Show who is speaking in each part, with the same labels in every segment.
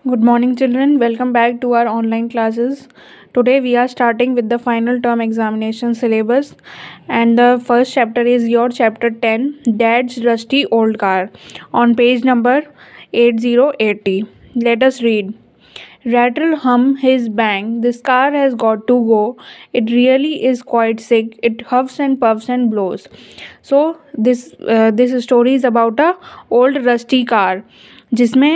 Speaker 1: Good morning, children. Welcome back to our online classes. Today we are starting with the final term examination syllabus, and the first chapter is your chapter 10, Dad's Rusty Old Car, on page number 8080. Let us read. Rattle, hum, hiss, bang. This car has got to go. It really is quite sick. It huffs and puffs and blows. So this story is about a old rusty car, जिसमें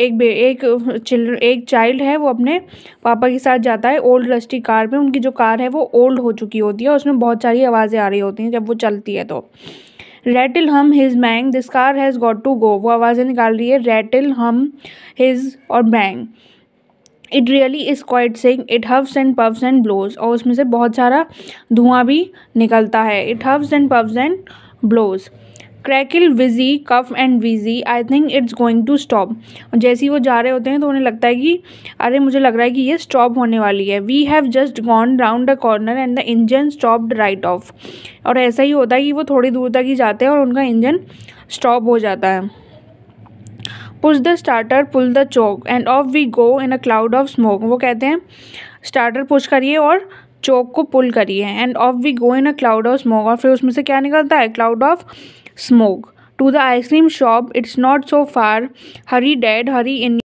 Speaker 1: एक child है, वो अपने पापा के साथ जाता है ओल्ड रस्टी कार में। उनकी जो कार है वो ओल्ड हो चुकी होती है और उसमें बहुत सारी आवाज़ें आ रही होती हैं जब वो चलती है। तो rattle hum hiss bang this car has got to go, वो आवाज़ें निकाल रही है रैटल हम हिज और bang. It really is quite sick, it huffs and puffs and blows, और उसमें से बहुत सारा धुआं भी निकलता है। It huffs and puffs and blows. Crackle wheezy cough and wheezy, I think it's going to stop. जैसे ही वो जा रहे होते हैं तो उन्हें लगता है कि अरे मुझे लग रहा है कि ये स्टॉप होने वाली है। We have just gone round the corner and the engine stopped right off, और ऐसा ही होता है कि वो थोड़ी दूर तक ही जाते हैं और उनका इंजन स्टॉप हो जाता है। Push the starter pull the choke and off we go in a cloud of smoke, वो कहते हैं स्टार्टर पुश करिए और चोक को पुल करिए, and off we go in a cloud of smoke, और फिर उसमें से क्या निकलता है, cloud of smoke. To the ice cream shop, it's not so far, hurry dad hurry in